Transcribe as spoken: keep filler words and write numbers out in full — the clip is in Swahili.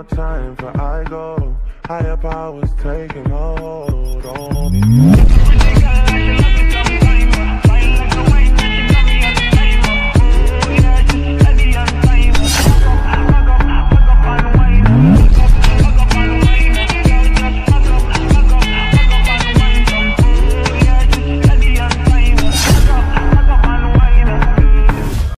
more time for I go. Higher powers taking a hold on